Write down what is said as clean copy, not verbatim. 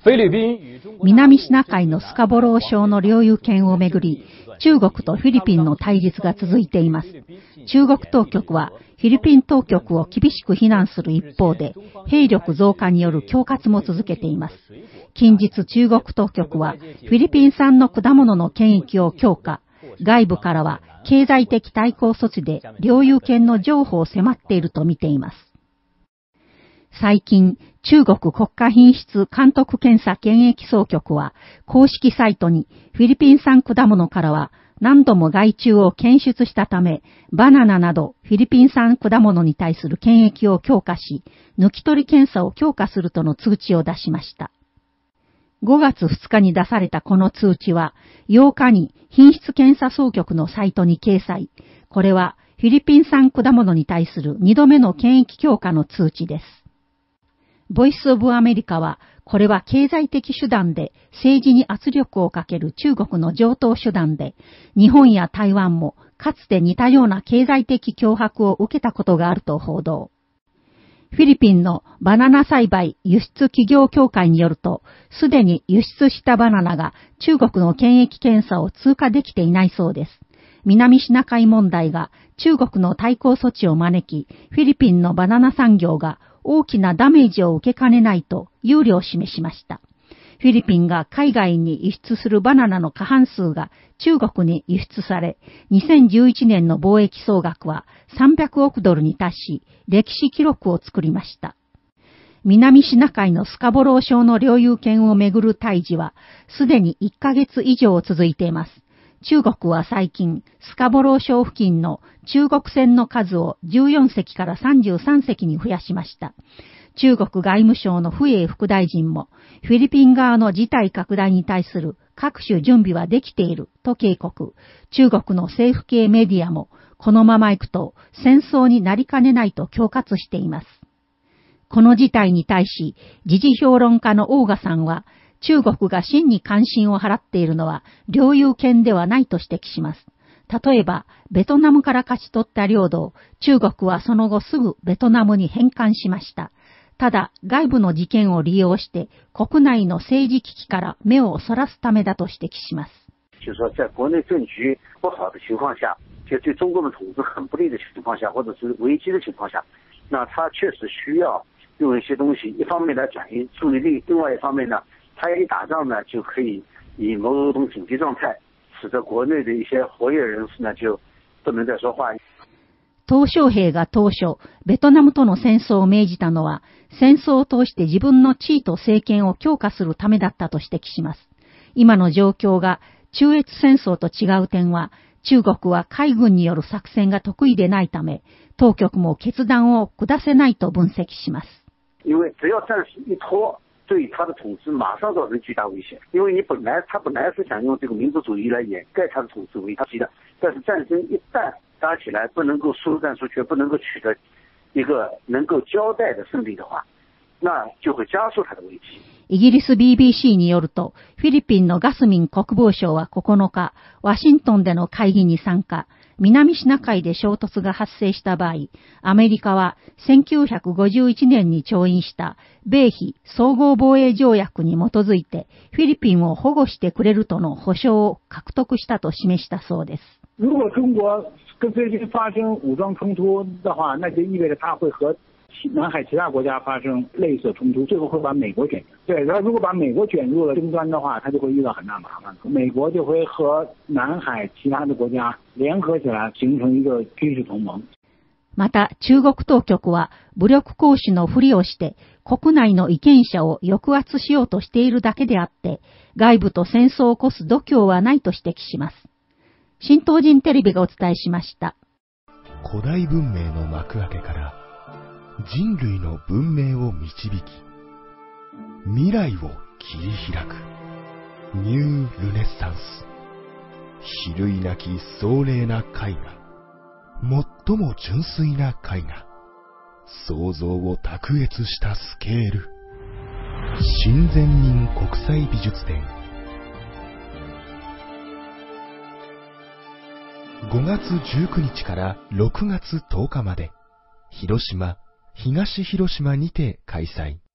南シナ海のスカボロー礁の領有権をめぐり、中国とフィリピンの対立が続いています。中国当局はフィリピン当局を厳しく非難する一方で、兵力増加による恐喝も続けています。近日中国当局はフィリピン産の果物の検疫を強化、外部からは経済的対抗措置で領有権の譲歩を迫っていると見ています。最近、中国国家品質監督検査検疫総局は公式サイトにフィリピン産果物からは何度も害虫を検出したため、バナナなどフィリピン産果物に対する検疫を強化し、抜き取り検査を強化するとの通知を出しました。5月2日に出されたこの通知は、8日に品質検査総局のサイトに掲載。これはフィリピン産果物に対する2度目の検疫強化の通知です。ボイスオブアメリカは、これは経済的手段で政治に圧力をかける中国の常套手段で、日本や台湾もかつて似たような経済的脅迫を受けたことがあると報道。フィリピンのバナナ栽培輸出企業協会によると、すでに輸出したバナナが中国の検疫検査を通過できていないそうです。南シナ海問題が中国の対抗措置を招き、フィリピンのバナナ産業が大きなダメージを受けかねないと憂慮を示しました。フィリピンが海外に輸出するバナナの過半数が中国に輸出され、2011年の貿易総額は300億ドルに達し、歴史記録を作りました。南シナ海のスカボロー礁の領有権をめぐる対峙は、すでに1ヶ月以上続いています。中国は最近、スカボロー礁付近の中国船の数を14隻から33隻に増やしました。中国外務省のフエイ副大臣も、フィリピン側の事態拡大に対する各種準備はできていると警告。中国の政府系メディアも、このまま行くと戦争になりかねないと恐喝しています。この事態に対し、時事評論家のオーガさんは、中国が真に関心を払っているのは領有権ではないと指摘します。例えば、ベトナムから勝ち取った領土を中国はその後すぐベトナムに返還しました。ただ、外部の事件を利用して国内の政治危機から目をそらすためだと指摘します。 就是说，在国内政局不好的情况下，就对中国的统治很不利的情况下，或者是危机的情况下，那他确实需要用一些东西，一方面来转移注意力，另外一方面呢，他一打仗呢，就可以以某种紧急状态，使得国内的一些活跃人士呢就不能再说话。 鄧小平が当初、ベトナムとの戦争を命じたのは、戦争を通して自分の地位と政権を強化するためだったと指摘します。今の状況が中越戦争と違う点は、中国は海軍による作戦が得意でないため、当局も決断を下せないと分析します。 因为只要战事一拖，对他的统治马上造成巨大危险。因为他本来是想用这个民族主义来掩盖他的统治危机的，但是战争一旦打起来，不能够速战速决，不能够取得一个能够交代的胜利的话，那就会加速他的危機。 イギリス BBC によると、フィリピンのガスミン国防相は9日、ワシントンでの会議に参加。南シナ海で衝突が発生した場合、アメリカは1951年に調印した米非総合防衛条約に基づいてフィリピンを保護してくれるとの保証を獲得したと示したそうです。 如果中国跟菲律宾发生武装冲突的话，那就意味着它会和南海其他国家发生类似冲突，最后会把美国卷入。对，然后如果把美国卷入了争端的话，它就会遇到很大麻烦。美国就会和南海其他的国家联合起来，形成一个军事同盟。 また、中国当局は武力行使のふりをして国内の違憲者を抑圧しようとしているだけであって、外部と戦争を起こす度胸はないと指摘します。新東人テレビがお伝えしました。 古代文明の幕開けから人類の文明を導き、未来を切り開くニュールネッサンス。比類なき壮麗な絵画、最も純粋な絵画、想像を卓越したスケール。新善人国際美術展。5月19日から6月10日まで、広島、東広島にて開催。